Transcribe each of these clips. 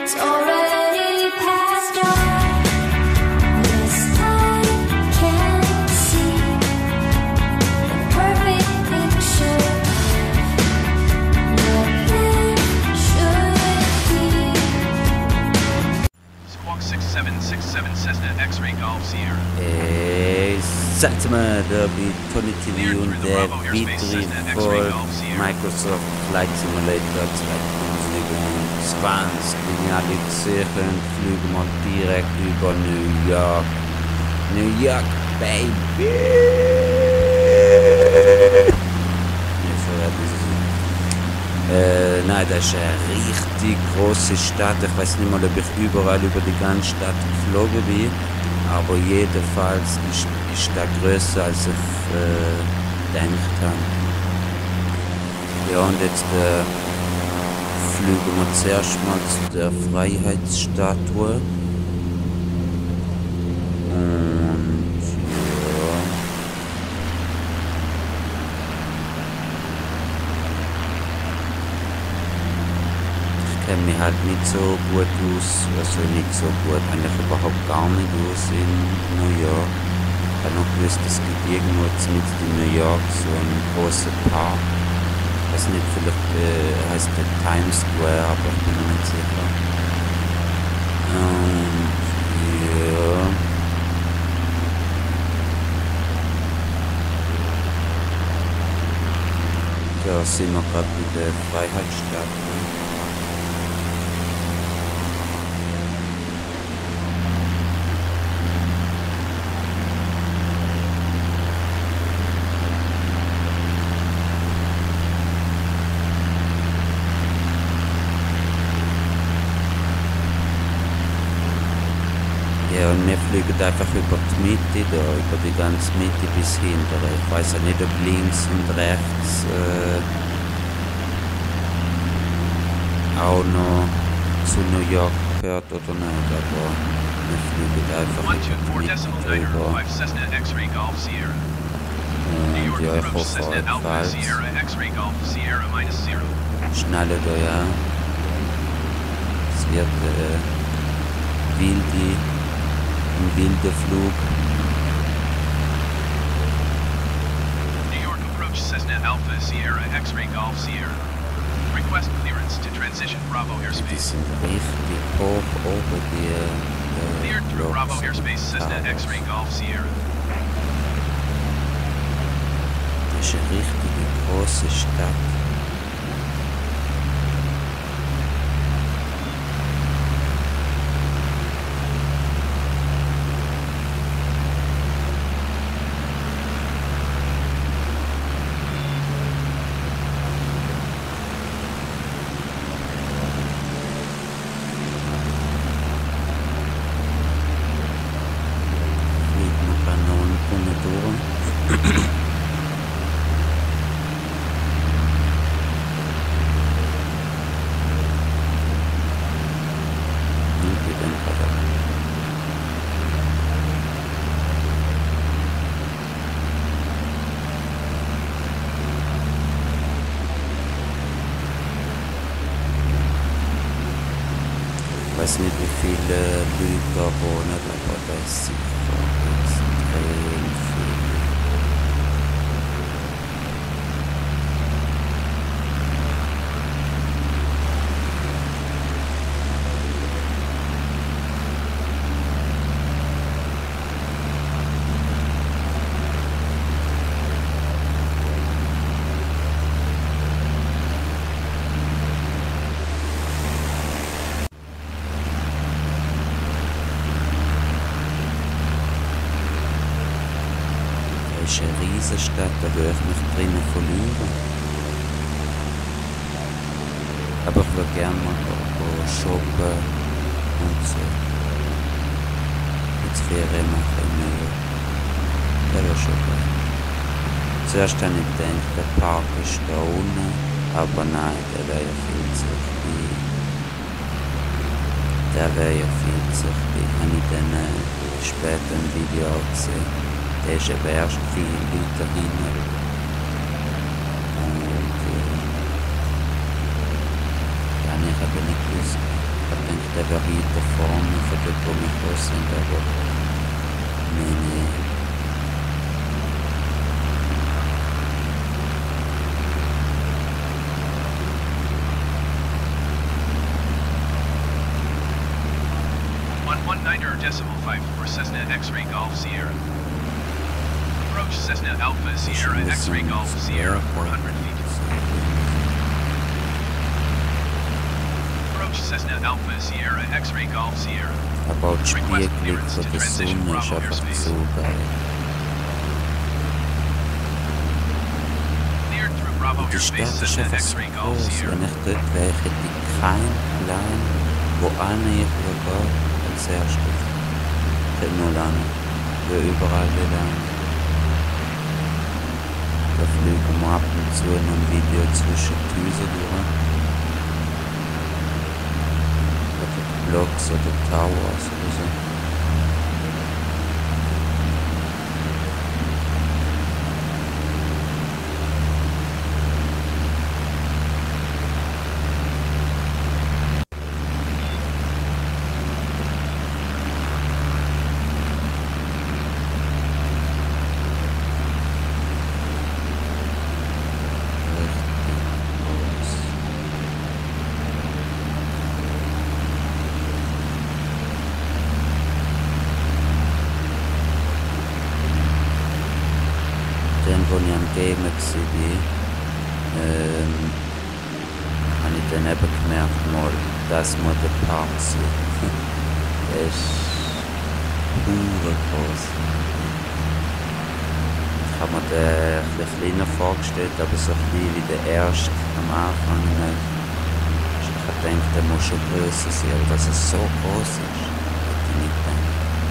it's already past dawn. Yes, I can see the perfect picture. What then should it be? Squawk 6767 Cessna X-Ray Golf Sierra. Seid mal da bei Tony TV und der weitere Folge Microsoft Flight Simulator 2020. Wie ihr alle gesehen könnt, fliegen wir direkt über New York. New York, baby! Nein, das ist eine richtig große Stadt. Ich weiß nicht mal, ob ich überall über die ganze Stadt geflogen bin. Aber jedenfalls ist das größer, als ich gedacht habe. Ja, und jetzt fliegen wir zuerst mal zu der Freiheitsstatue. Und ja. Ich kenne mich halt nicht so gut aus, also nicht so gut, eigentlich überhaupt gar nicht aus in New York. Ich habe noch gewusst, es gibt irgendwo mitten in New York so einen großen Park. Ich weiß nicht, vielleicht heißt der Times Square, aber ich bin mir nicht sicher. Und ja. Da sind wir gerade bei der Freiheitsstatue. Ja, und wir fliegen einfach über die Mitte, da, über die ganze Mitte bis hinten. Ich weiß ja nicht, ob links und rechts auch noch zu New York gehört oder nicht, aber wir fliegen einfach über die Mitte drüber. Und ja, ich hoffe, euch gefällt. Schneller da, ja. Es wird ein wilder Flug. New York approach Cessna Alpha Sierra X-Ray Golf Sierra. Request clearance to transition Bravo Die airspace. sind richtig hoch oben, die Cleared through Bravo airspace Cessna X-Ray Golf Sierra. Das ist eine richtige große Stadt. Ich weiß nicht, wie viele Leute da wohnen, aber das ist sicher extrem viel. Es ist eine Riesenstadt, da würde ich mich drinnen verlieren. Aber ich würde gerne mal shoppen und so. Jetzt Ferien machen in New York. Das wäre schon gut. Zuerst habe ich gedacht, der Park ist da unten, aber nein, der wäre ja viel zu klein. Der wäre ja viel zu klein. Habe ich dann später ein Video auch gesehen. Der ist eben erst viel weiter hinten. Und ja, ich habe nicht gewusst. Ich denke, eben weiter vorne von dort, wo wir gekommen sind, aber meine. 119.54 Cessna X-Ray Golf Sierra. Approach Cessna Alpha Sierra X-Ray Golf Sierra 400 feet. Approach Cessna Alpha Sierra X-Ray Golf Sierra. Aber auch die Spiegelung von der Sonne ist einfach so geil. Cleared through Bravo Und die Stadt Airspace ist Cessna einfach so X-Ray Golf groß. Sierra. Wenn ich dort wäre, hätte ich keinen Plan, wo ich gehen als erstes. Ich hätte nur lang. Ich will überall lang. Da fliegen wir ab und zu noch ein Video zwischen die Häuser durch. Oder Blocks oder Towers oder so. Wo ich am Gamen war, habe ich dann eben gemerkt, dass wir den Park sind. Der ist pure groß. Ich habe mir den ein bisschen kleiner vorgestellt, aber so klein wie der erste am Anfang nicht. Ich habe gedacht, der muss schon grösser sein, aber dass es so groß ist, hätte ich nicht gedacht.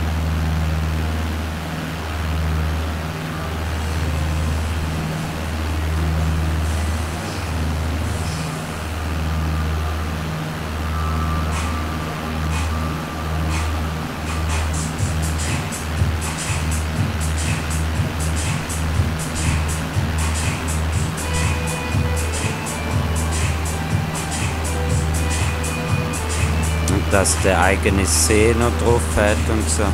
Dass der eigene See noch drauf hat und so.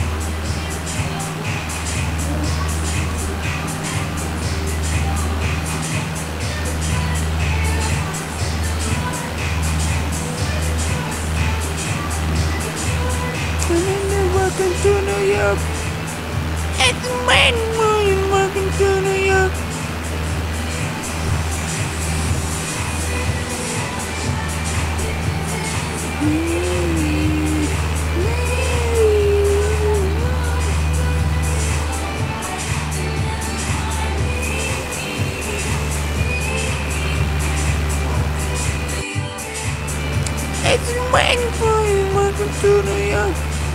Welcome to New York. It's man, welcome to New York. It's waiting for you, welcome to New York.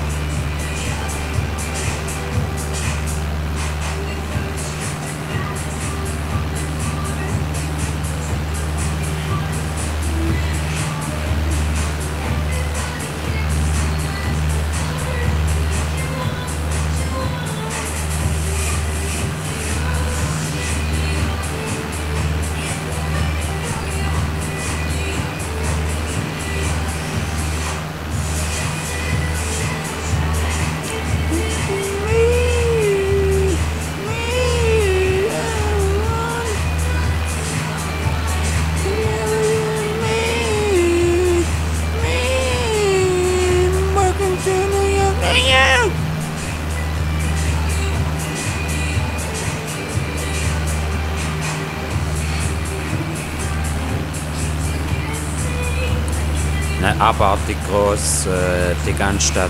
Abartig groß, die ganze Stadt.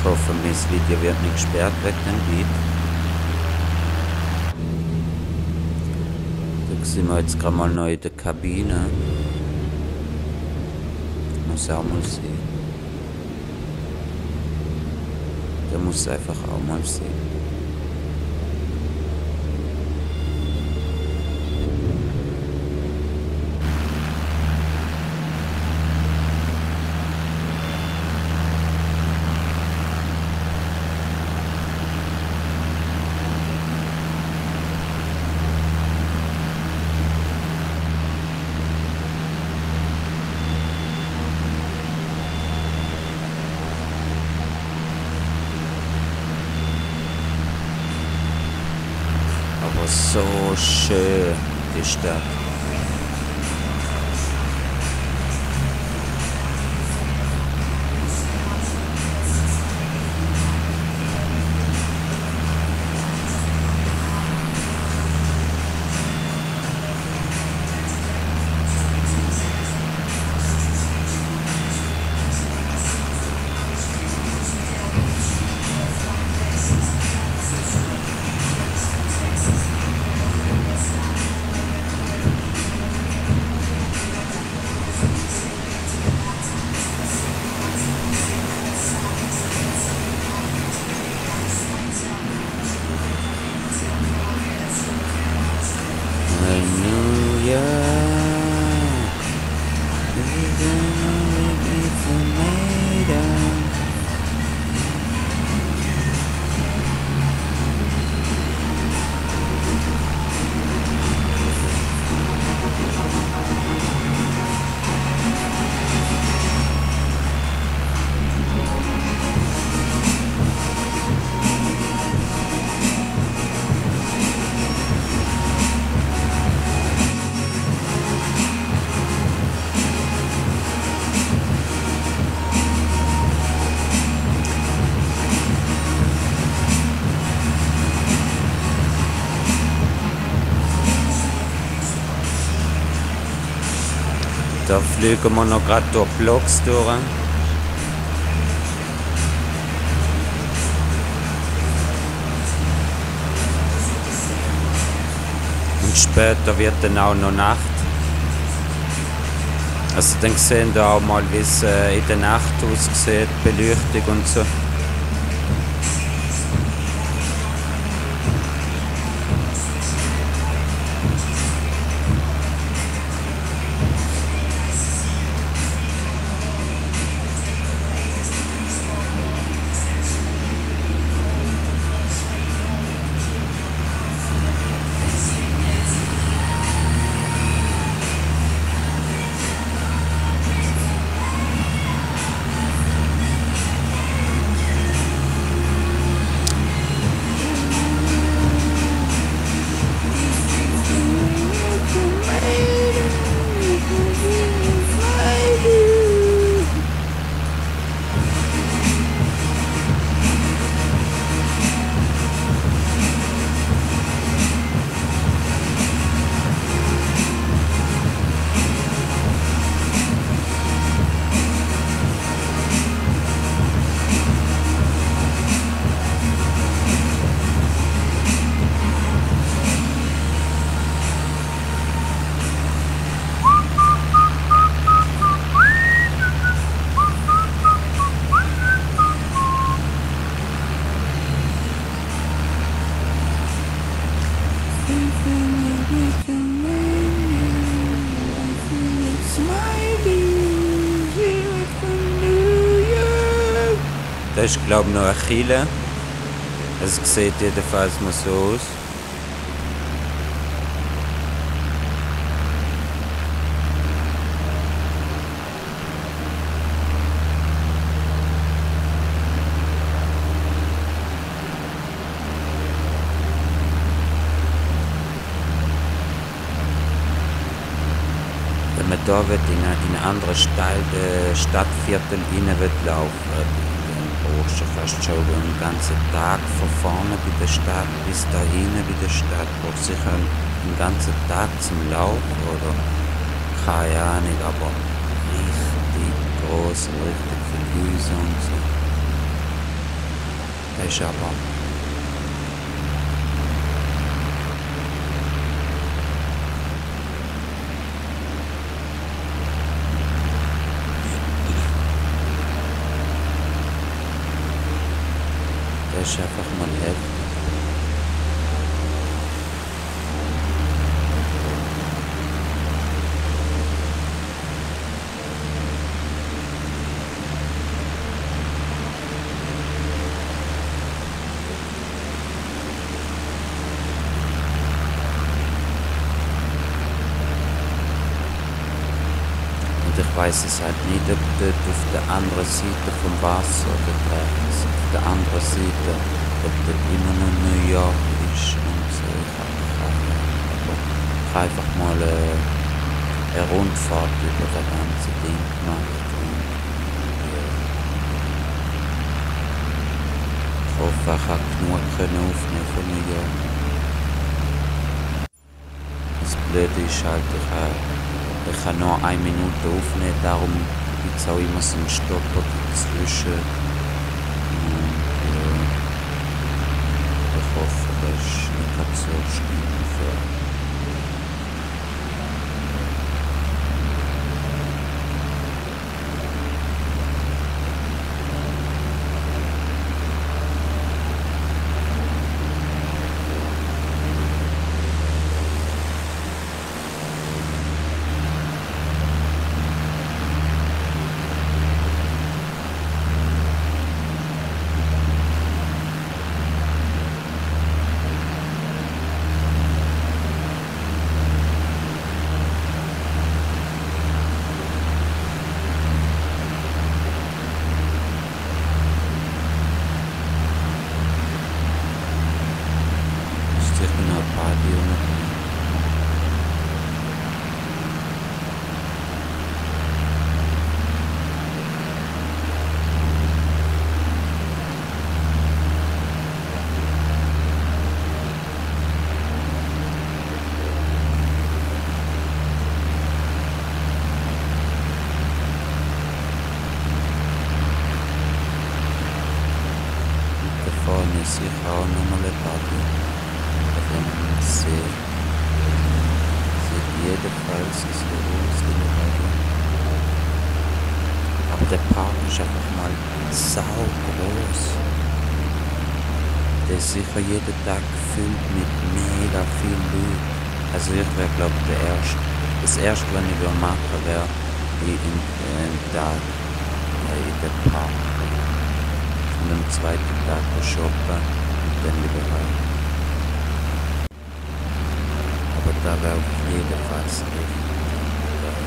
Ich hoffe, mein Video wird nicht gesperrt wegen dem Lied. Da sind wir jetzt gerade mal noch in der Kabine. Muss auch mal sehen. Der muss einfach auch mal sehen. Aber so schön, die Stadt. Da fliegen wir noch gerade durch Blocks durch. Und später wird dann auch noch Nacht. Also dann sehen wir auch mal, wie es in der Nacht aussieht, Beleuchtung und so. Das ist, glaube ich, noch eine Kille. Es sieht jedenfalls mal so aus. Wenn man da in ein anderes Stadtviertel rein laufen, brauchst du fast schon einen ganzen Tag von vorne bei der Stadt bis dahin bei der Stadt. Brauchst du sicher einen ganzen Tag zum Laufen oder keine Ahnung, aber richtig groß, richtig viele Häuser und so. Das ist aber... Das ist einfach mal heftig. Und ich weiß es halt nicht, ob dort auf der anderen Seite vom Wasser oder auf der anderen Seite, ob dort immer noch New York ist und so. Ich habe keine Ahnung. Aber ich habe einfach mal eine Rundfahrt über das ganze Ding gemacht. Und, ich hoffe, ich habe genug aufnehmen von New York. Das Blöde ist halt, ich kann nur 1 Minute aufnehmen, darum gibt es auch immer so einen Stopper dazwischen. Und ich hoffe, das ist nicht ganz so schlimm für vorne ist sicher auch nochmal ein Party. Da kann man sehen. Sieht jedenfalls so aus in der Party. Aber der Park ist einfach mal sau groß. Der ist sicher jeden Tag gefüllt mit mega viel Leuten. Also ich wäre glaube ich das erste, was ich machen wäre, in den Park. Und am zweiten Tag shoppen und dann wieder heim. Aber da wäre auf jeden Fall richtig geil.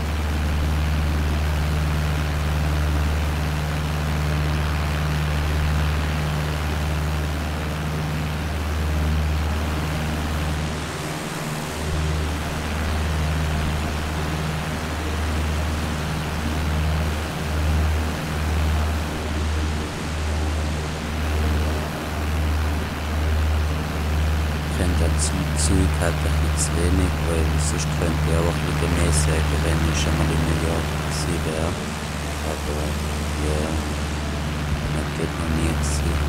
Das Zeug halt ein bisschen wenig, weil sonst könnte ich auch ein bisschen mehr sagen, wenn ich schon mal in New York gewesen wäre. Aber ja, ich habe dort noch nie gesehen.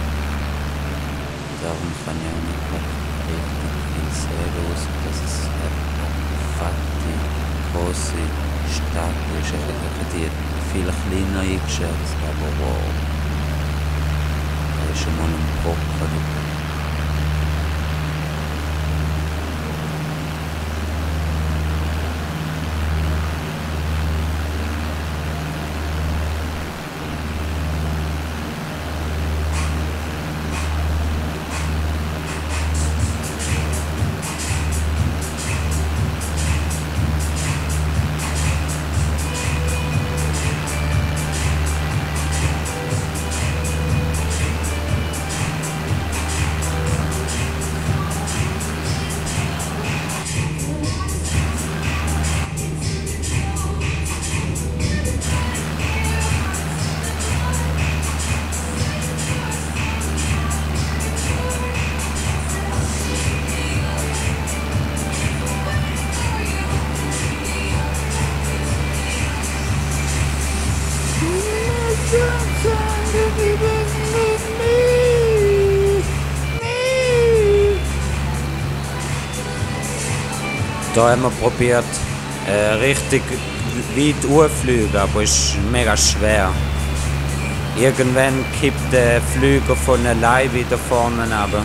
Darum kann ich auch nicht richtig viel sagen, außer dass es eine fette, große Stadt ist. Ich hätte die viel kleiner eingeschätzt, aber wow. Da ist schon mal ein Brocken. Da haben wir probiert, richtig weit hochfliegen, aber es ist mega schwer. Irgendwann kippt der Flüger von allein wieder vorne runter.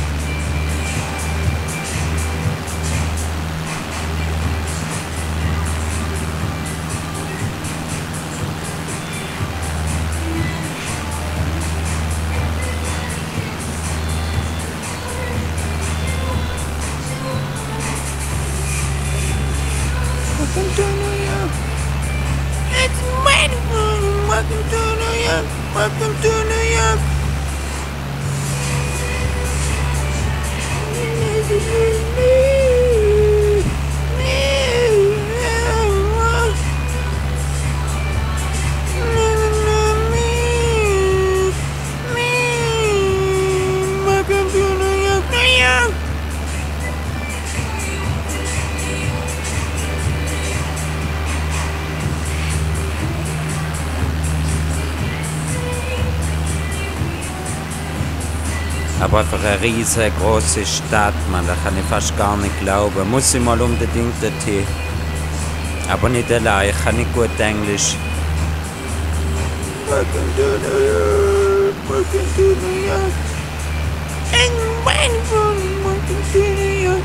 Welcome to New York. It's wonderful. Welcome to New York. Welcome to New York. Welcome to New York, New York. Aber einfach eine riesengroße Stadt, man, da kann ich fast gar nicht glauben. Muss ich mal unbedingt dorthin. Aber nicht allein, ich kann nicht gut Englisch. Welcome to New York. Welcome to New York. It's wonderful. Welcome to New York.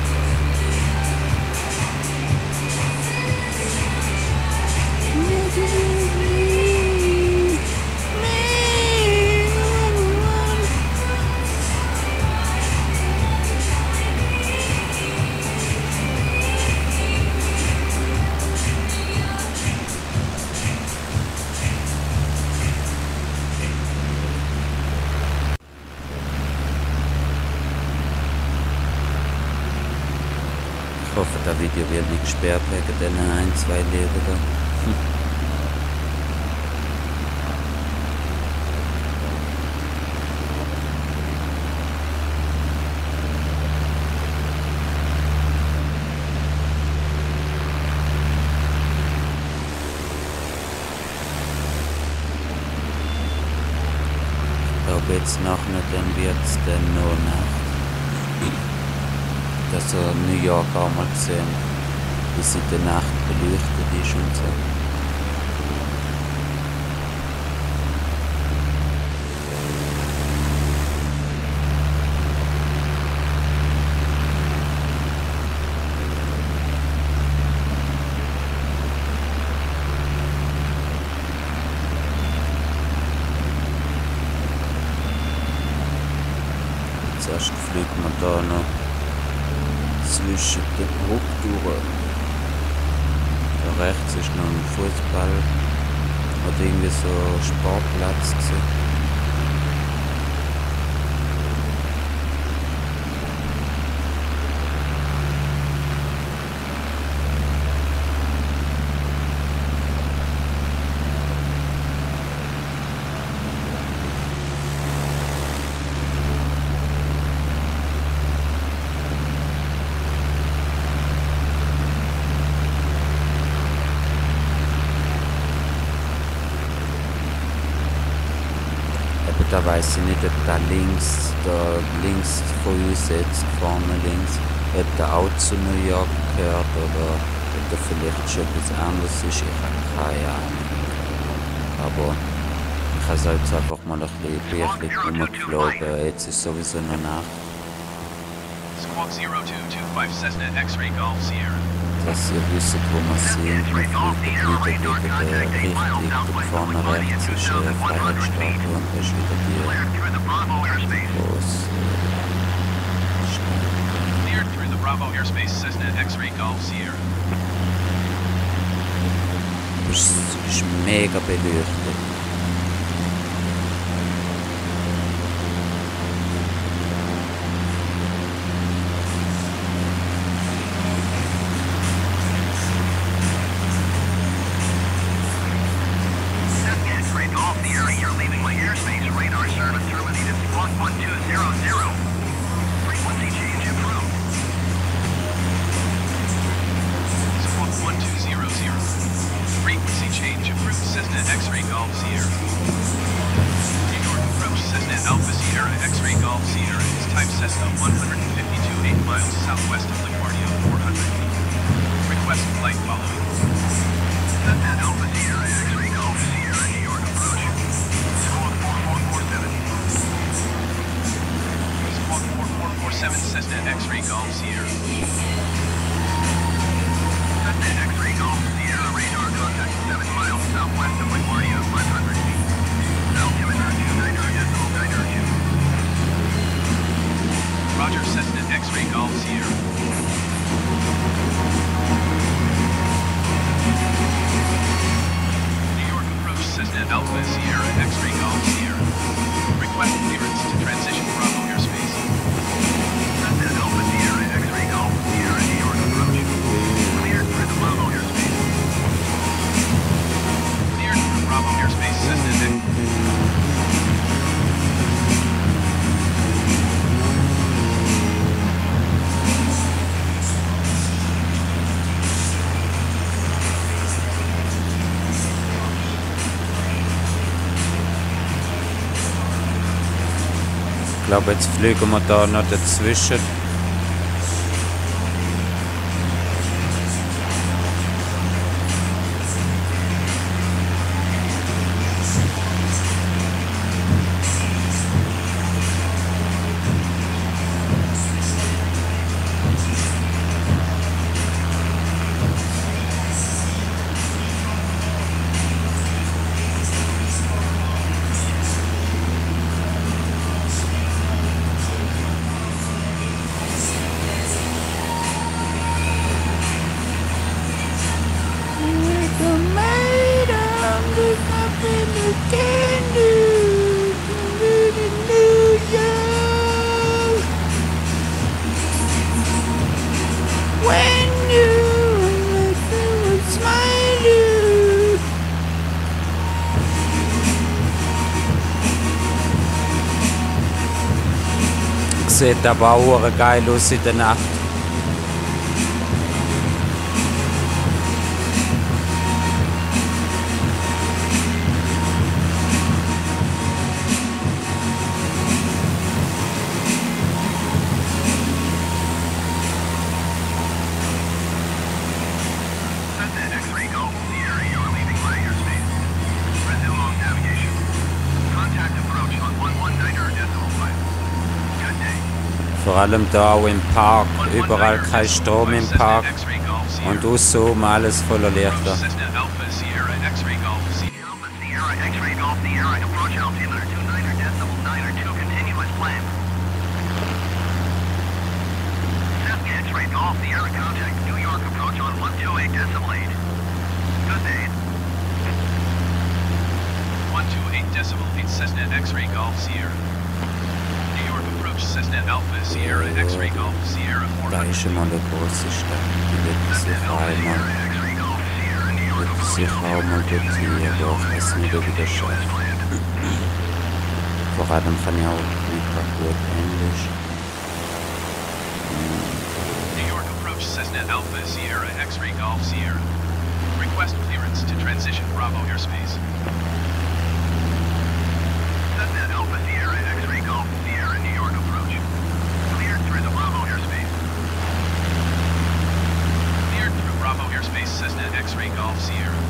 Ich hoffe, das Video wird nicht gesperrt wegen den 1-2 Leben da. Ich glaube jetzt noch nicht, dann wird es dann nur Nacht. Dass er New York auch mal gesehen, wie sie in der Nacht beleuchtet ist und so. Zuerst fliegt man da noch zwischen den Brücktouren. Da rechts ist noch ein Fußball oder irgendwie so ein Sportplatz gewesen. Da weiß ich nicht, ob da links von uns jetzt, vorne links, ob der auch zu New York gehört oder ob da vielleicht schon etwas anderes ist. Ich habe keine Ahnung. Aber ich habe jetzt einfach mal ein bisschen rumgeflogen. Jetzt ist sowieso noch Nacht. Squawk 0225 Cessna X-Ray Golf Sierra. Dass ihr wisst, wo wir sind. Wir fliegen wieder gegen der Richtung. Da vorne rechts ist Freiheitsstatue und da ist wieder die große Cleared through the Bravo airspace Cessna X-Ray Golf Sierra. Es ist mega beleuchtet. Cessna 152, 8 miles southwest of LaGuardia, 400 feet. Sierra X-Ray Golf Sierra. Request clearance to transition Bravo airspace. Cessna Alpha Sierra X-Ray Golf Sierra New York approach. Cleared for the Bravo airspace. Cleared for Bravo airspace Cessna X. Ich glaube, jetzt fliegen wir da noch dazwischen. Sieht aber auch geil aus in der Nacht. Vor allem da auch im Park, überall kein Strom im Park und außenrum alles voller Lichter. Cessna X-Ray Golf Sierra. New York approach Cessna Alpha Sierra X-Ray Golf Sierra Da 400. ist schon mal eine große Stadt, die wird sicher einmal dorthin, aber ich weiß nicht, ob ich das schaffe. Vor allem kann ich auch nicht gut Englisch. New York approach Cessna Alpha Sierra X-Ray Golf Sierra. Request clearance to transition Bravo airspace. Cessna Alpha Sierra X-Ray Golf Sierra New York approach. Cleared through the Bravo airspace. Cleared through Bravo airspace Cessna X-Ray Golf Sierra.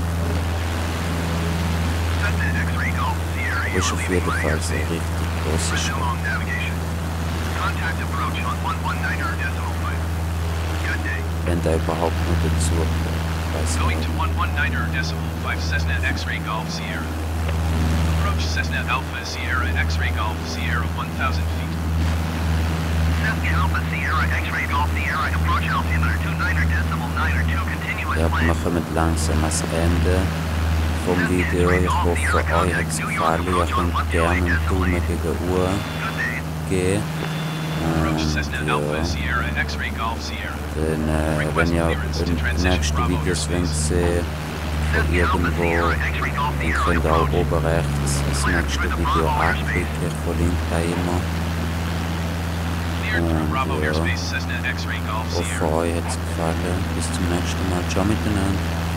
Cessna X-Ray Golf Sierra. Ist auf jeden Fall so richtig große Press Stadt. along navigation. Contact approach on 119.5. Good day. Wenn da überhaupt noch dazu kommt, weiß ich Going nicht. to 119.5 Cessna X-Ray Golf Sierra. Approach Cessna Alpha Sierra X-Ray Golf Sierra 1,000 feet. Cessna Alpha Sierra X-Ray Golf Sierra approach altimeter 29.9 continuous Ja, wir plan. kommen langsam ans Ende vom Video. Ich hoffe, euch hat es gefallen. Ihr könnt gerne einen Daumen gegen die Uhr Good day. geben. Approach Und Cessna Alpha ja, Sierra X-Ray Golf Sierra. dann, wenn ihr die nächsten Videos wollt sehen von irgendwo, dann könnt ihr auch oben rechts das nächste Video anklicken. Ich verlinke da immer. Cleared through Bravo ja. airspace Cessna X-Ray Golf Ich hoffe, Sierra. euch hat es gefallen. Bis zum nächsten Mal. Ciao miteinander.